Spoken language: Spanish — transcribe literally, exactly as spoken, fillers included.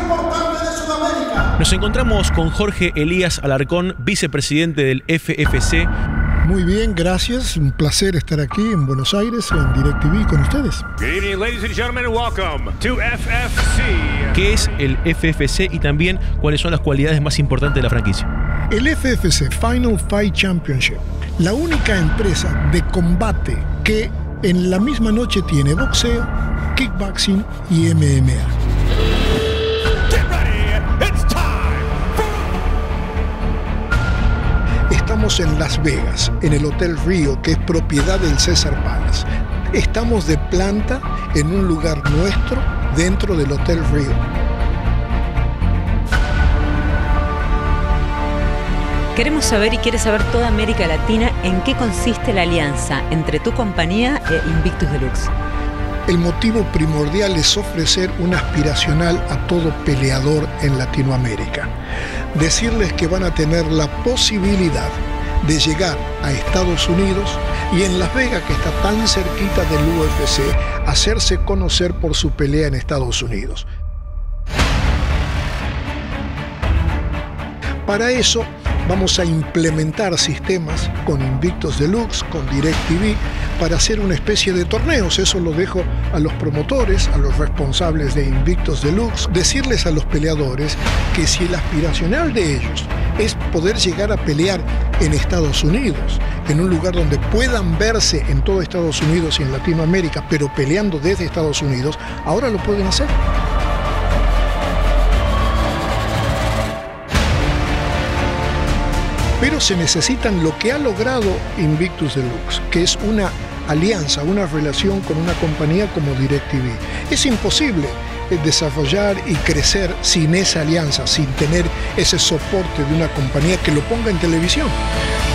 importante de Sudamérica. Nos encontramos con Jorge Elías Alarcón, vicepresidente del F F C. Muy bien, gracias. Un placer estar aquí en Buenos Aires, en DirecTV, con ustedes. Good evening, ladies and gentlemen, and welcome to F F C. ¿Qué es el F F C y también cuáles son las cualidades más importantes de la franquicia? El F F C, Final Fight Championship, la única empresa de combate que en la misma noche tiene boxeo, kickboxing y M M A. Estamos en Las Vegas, en el Hotel Rio, que es propiedad del Caesars Palace. Estamos de planta en un lugar nuestro dentro del Hotel Rio. Queremos saber y quiere saber toda América Latina en qué consiste la alianza entre tu compañía e Invictus Deluxe. El motivo primordial es ofrecer un aspiracional a todo peleador en Latinoamérica. Decirles que van a tener la posibilidad de llegar a Estados Unidos y en Las Vegas, que está tan cerquita del U F C, hacerse conocer por su pelea en Estados Unidos. Para eso vamos a implementar sistemas con Invictus Deluxe, con DirecTV, para hacer una especie de torneos. Eso lo dejo a los promotores, a los responsables de Invictus Deluxe. Decirles a los peleadores que si el aspiracional de ellos es poder llegar a pelear en Estados Unidos, en un lugar donde puedan verse en todo Estados Unidos y en Latinoamérica, pero peleando desde Estados Unidos, ahora lo pueden hacer. Pero se necesitan lo que ha logrado Invictus Deluxe, que es una alianza, una relación con una compañía como DirecTV. Es imposible desarrollar y crecer sin esa alianza, sin tener ese soporte de una compañía que lo ponga en televisión.